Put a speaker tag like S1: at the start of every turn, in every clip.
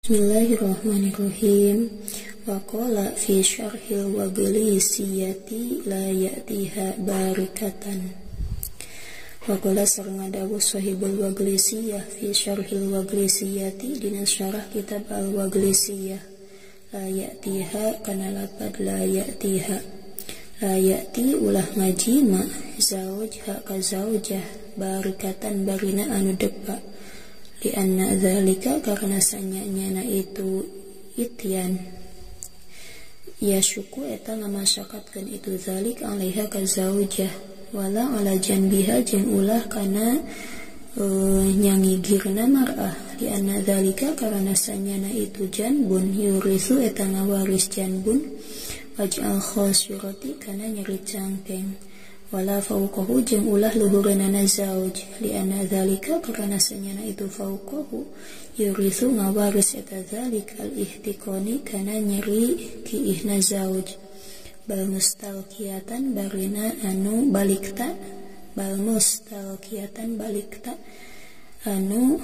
S1: Bismillahirrahmanirrahim. Wa qala fi syarhil waglisiyati la ya'tiha barikatan. Wa qala sareng dawuh sahibul waglisiyah fi syarhil waglisiyati dina syarah kitab al-waglisiyah. La ya'tiha kana lapad la ya'tiha. La ya'ti ulah ngajima zauj ha ka zaujah barikatan barina anu depa. Di anna dzalika karena sanyanya itu ityan ya syuku eta ngamasyakatkeun itu zalik alaiha ka zaujah wala ala janbiha jeung ulah kana nyangigirna mar'ah di anna dzalika karena sanyana itu janbun yurisu eta ngawaris janbun waj'al khasirati kana nyeri cangkeng wala fauqahu jeung ulah luhureunana zauj li anna dzalika karena sanyana itu fauqahu yurisu ngawaris eta dzalik al ihtiqani kana nyeri kiihna zauj bal mustalqiyatan barina anu balikta bal mustalqiyatan balikta anu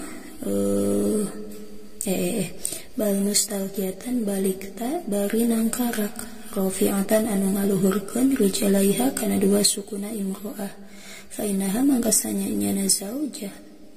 S1: bal mustalqiyatan balikta bari nangkarak rafi'atan anu ngaluhurkeun rijalaiha kana dua sukuna imro'ah fa innaha mangka sanyana zaujah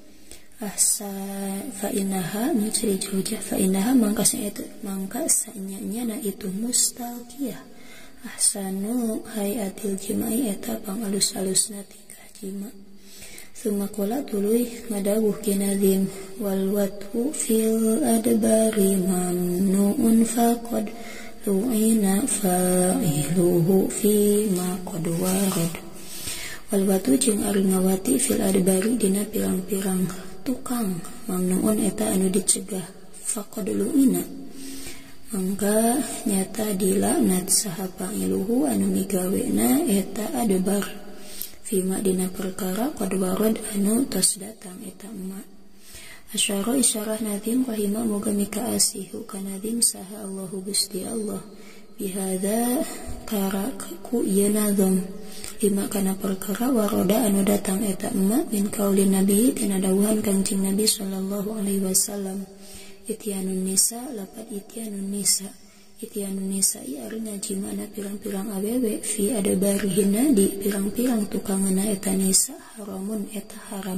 S1: fa innaha nyucri zaujah fa innaha mangka sanyana itu mustalqiyah ahsanu hayatil jima'i eta pangalus-alusna tingkah jima summa qala tuluy ngadawuh kinazim wal watu fil adbari mamnu'un faqad lu'ina fa'iluhu fi ma qad warad wal watu jeung ari ngawati fil adbari dina pirang-pirang tukang mamnuun eta anu dicegah faqad lu'ina mangka nyata dilaknat saha fa'iluhu anu migawena eta adbar fi ma dina perkara qad warad anu tos datang eta ma asyara isyarah nazim rahimah moga mika asihu kanazim saha Allahu Gusti Allah bihada karaku ieu nazam lima kana perkara waroda anu datang eta emma min qaulin nabi tina dawuhan Kangjeng Nabi sallallahu alaihi wasallam ityanun nisa lapat ityanun nisa ari ngajimana pirang-pirang awewe fi adabarihinna di pirang-pirang tukangana eta nisa haramun eta haram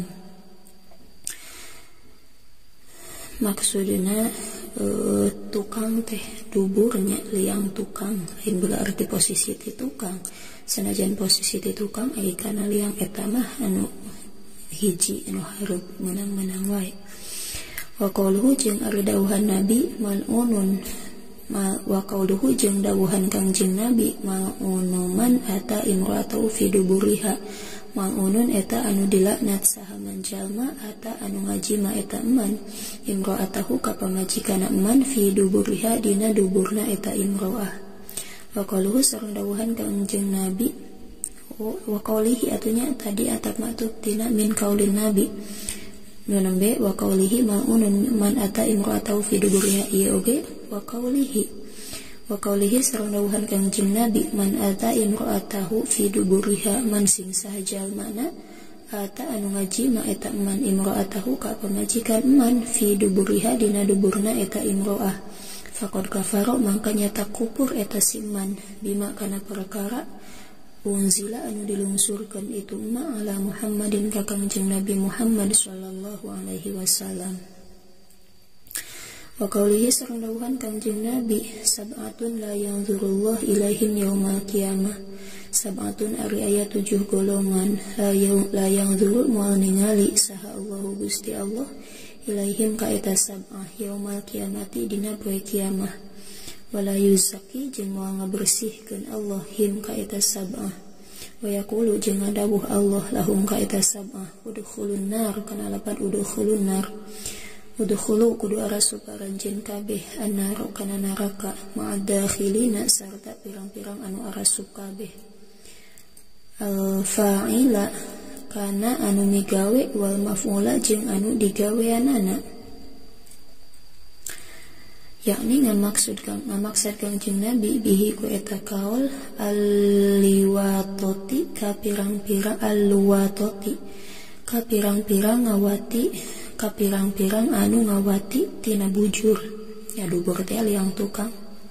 S1: maksudna tukang teh duburnya liang tukang lain berarti posisi ti tukang sanajan posisi ti tukang ai kana liang eta mah anu hiji anu hareup meunang-meunang wae wa qauluhu jeung ari dawuhan nabi mal'unun wa qauluhu jeung dawuhan Kangjeng Nabi mal'unu man ata imra'atu fi duburiha mal'unun eta anu dilaknat saha manjalma ata anu ngajima eta eman imra'atahu ka pamajikana eman fi duburiha dina duburna eta imra'ah wa qauluhu sareng dawuhan Kangjeng Nabi wa qaulihi atunya tadi atap maktub tina min qaulin nabi nu nembe wa qaulihi mal'unun man ata imra'atahu fi duburiha ieu oge wa qaulihi sareng dawuhan Kangjeng Nabi man ata imra'atahu fi duburiha man sing sahajal mana ata anu ngajima eta man imra'atahu ka pamajikan man fi duburiha dina duburna eta imra'ah faqad kafara mangka nyata kufur eta siman bima kana perkara unzila anu dilungsurkeun itu ma ala Muhammadin ka Kangjeng Nabi Muhammad sallallahu alaihi wasallam wa qaulihi sareng dawuhan Kangjeng Nabi sab'atun la yanzurullah ilaihim yaumal qiyamah sab'atun ari aya 7 golongan la yanzuru moal ningali saha Allahu Gusti Allah ilaihim ka eta sab'ah yaumal qiyamati dina poe kiamah wala yuzaki jeung moal ngabersihkeun Allah him ka eta sab'ah wa yaqulu jeung ngadawuh Allah lahum ka eta sab'ah udkhulun nar kana lapan udkhulun nar udkhulu kudu arasup aranjeun kabeh annar kana neraka ma'adakhilina sarta pirang-pirang anu arasup kabeh al fa'ila kana anu migawe wal maf'ula jeung anu digaweanana yakni ngamaksud Kangjeng Nabi bihi ku eta kaul al-liwatoti ka pirang-pirang al-luwatoti ka pirang-pirang ngawati ka pirang-pirang anu ngawati tina bujur ya dubur teh liang tukang.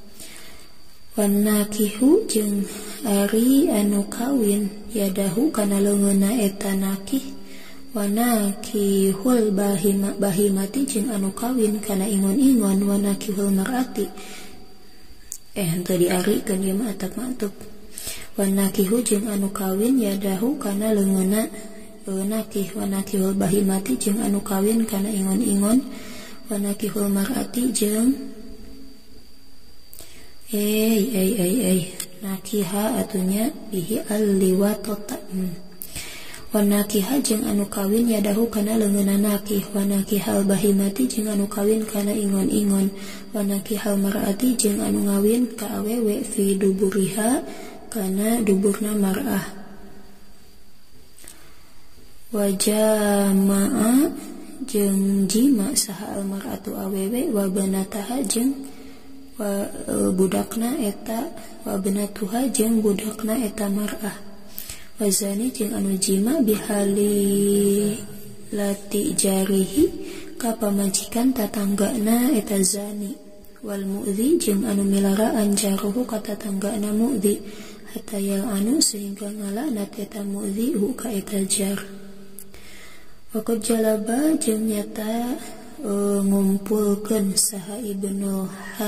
S1: Wanakihu jeung ari anu kawin yadahu kana leungeunna eta nakih. Wanakihul bahimati jeung anu kawin kana ingon-ingon. Wanakihul mar'ati henteu diarikeun ieu mah atap-atap. Wanakihu jeung anu kawin yadahu kana leungeunna nakih. Wanakihul bahimati jeung anu kawin kana ingon-ingon. Wanakihul mar'ati jeung nakiha atunya bihi al-liwatota. Wanakiha jeung anu kawin yadahu kana leungeunna nakih. Wanakihal bahimati jeung anu kawin kana ingon-ingon. Wanakihal mar'ati jeung anu ngawin ka awewe fi duburiha kana duburna mar'ah. Wajama'a jeung jima saha al mar'atu awewe wa banataha jeung budakna eta wa banatuha jeung budakna eta mar'ah. Wazani jeung anu jima bihali lati jarihi ka pamajikan tatanggana eta zani. Wal mu'dhi jeung anu milaraan jaruhu ka tatanggana mu'dhi hatta yal anu sehingga ngalaknat eta mu'dhi hu ka eta jar. Waqad jalaba jeung nyata ngumpulkeun saha Ibnu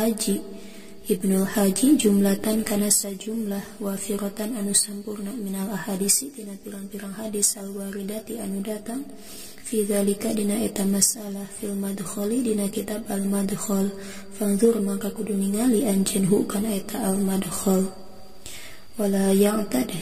S1: Haji jumlatan kana sajumlah wafiratan anu sampurna minal ahadisi tina pirang-pirang hadis al-waridati anu datang fi dzalika dina eta masalah fil madkhali dina kitab al-madkhal. Fangzur maka kudu ningali anjeunhu kana eta al-madkhal. Wala ya'tadu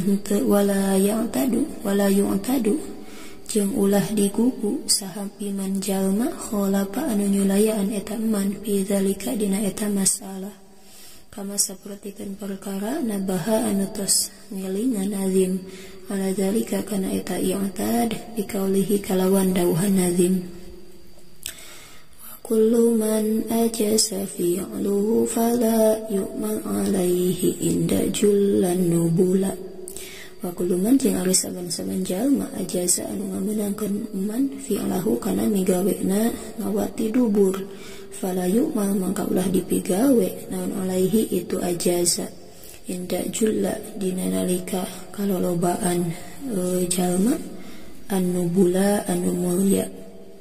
S1: jeung ulah digugu sahabi man jalma kholafa anu nyulayaan eta man fi dzalika dina eta masalah. Kama sapertikeun perkara nabaha anu tos ngelingan nazim ala dzalika kana eta i'tad biqaulihi kalawan dawuhan nazim. Wa kullu man ajasa fi'luhu fala yu'mal alaihi inda jullan nubula. Wa kuluman jeung ari saban-saban jalma ajaza anu ngameunangkeun man fi'lahu kana migawena ngawati dubur fala yu'mal mangka ulah dipigawe naon alaihi itu ajaza inda julla dina nalika kalolobaan jalma anu bula anu mulya.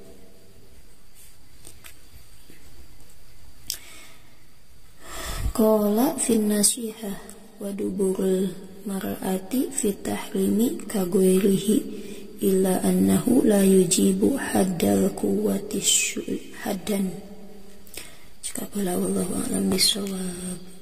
S1: Qala fin nasihah wa duburul mar'ati fi tahrimi kagoirihi illa annahu la yujibu haddal quwwati haddan. Cika pala wallahu a'lam bishawab.